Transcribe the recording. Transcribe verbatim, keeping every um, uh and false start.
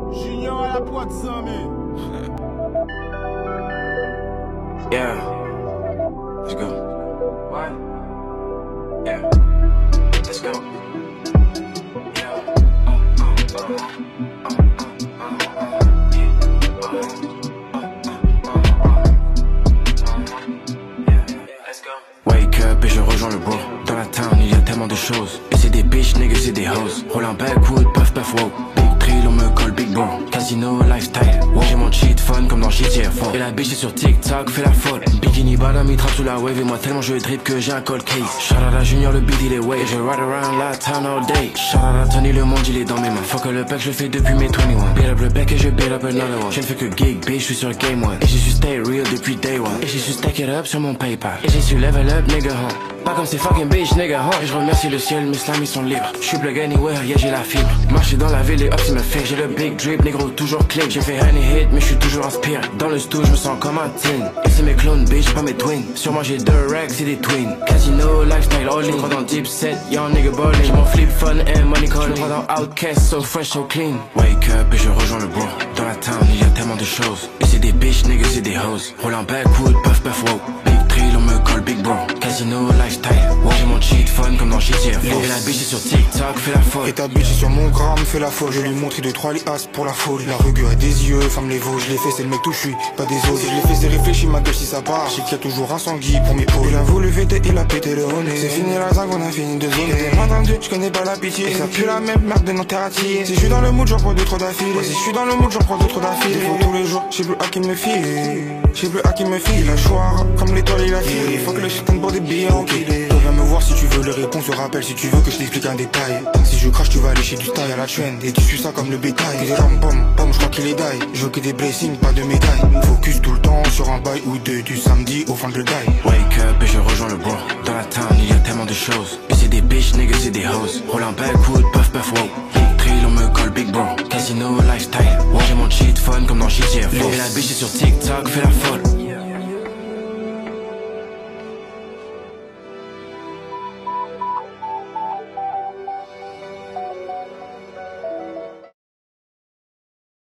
Junior à la pointe sans mais. Yeah. Let's go. What? Yeah. Let's go. Yeah. Uh, uh, uh, uh, uh, uh, uh, yeah. Uh, uh, uh, uh, yeah. Let's go. Wake up et je rejoins le bois. Dans la town, il y a tellement de choses. Et c'est des bitch, niggas, c'est des hoes. Roll un backwood, puff, puff, wow. Big thrill, on me colle Big Bro. Casino, lifestyle. Wow. J'ai mon cheat fun comme dans G T A four. Et la bitch est sur TikTok, fait la folle. Bikini, badam, il trappe sous la wave. Et moi tellement je drip que j'ai un cold case. Shout out à Junior, le beat il est wave. Et je ride around la town all day. Shout out à Tony, le monde il est dans mes mains. Fuck le pack, je le fais depuis mes vingt et un. Beat up le pack et je beat up another one. Je ne fais que gig, bitch, je suis sur game one. Et j'ai su stay real depuis day one. Et j'ai su stack it up sur mon PayPal. Et j'ai su level up, nigga, huh. Pas comme ces fucking bitch, nigga, huh. Et je remercie le ciel, mes slams ils sont libres. Je suis plug anywhere, yeah j'ai la fibre. Marcher dans la ville et hop c'est me fait. J'ai le big drip, négro toujours clean. J'ai fait honey hit, mais je suis toujours inspiré. Dans le stu, je me sens comme un teen. Et c'est mes clones, bitch, pas mes twins. Sur moi j'ai deux racks, c'est des twins. Casino, lifestyle, all in. Dans deep set, young nigga ballin'. J'm'en flip fun and money calling. J'm'en dans outcast, so fresh, so clean. Wake up et je rejoins le bois. Dans la town, il y a tellement de choses. Et c'est des bitch, niggas, c'est des hoes. Roll un backwood, puff, puff, wow. Big thrill, on me colle Big Bro. Casino, lifestyle. Wow, j'ai mon cheat fun comme dans G T A four. Et la bitch est sur TikTok, fait la folle. Et ta bitch est sur mon gramme, fait la folle. Je lui montre deux trois liasses pour la folie. La rugue a des yeux, femme les veaux. Je l'ai fait, c'est le mec tout chui, pas des autres. Je l'ai fait, c'est réfléchi, ma gueule si ça part. Je sais qu'il y a toujours un Sanguy pour mes peaux. Il a voulu fêter, il a pété le nez. C'est fini la zag, on a fini de zoner. Madame Dieu, je connais pas la pitié. Et ça pue la même merde de nos terres attillées. Si je suis dans le mood, j'en prends deux trop d'affilée. Si je suis dans le mood, j'en prends deux trop d'affilée. Des fois tous les jours, j'ai plus à qui me filer. J'ai plus à qui me file. La choix, comme l'étoile, il a filé. Faut que le shit pour des billets enculés. Tu viens me voir si tu veux les réponses, se rappelle si tu veux que je t'explique un détail. Si je crache, tu vas aller chez du style à la chaîne. Et tu suis ça comme le bétail. Des rames, pom, pom, je crois qu'il est die. Je veux que des blessings, pas de médailles. Focus tout le temps sur un bail ou deux. Du samedi au fin de le die. Wake up et je rejoins le bois. Dans la town, il y a tellement de choses. Et c'est des bitch, niggas, c'est des hoes. Roll un backwood, puff, puff, wow. Big thrill, on me colle Big Bro. Casino, lifestyle. Wow, j'ai mon cheat fun comme dans G T A four. Et la bitch est sur TikTok, fait la folle.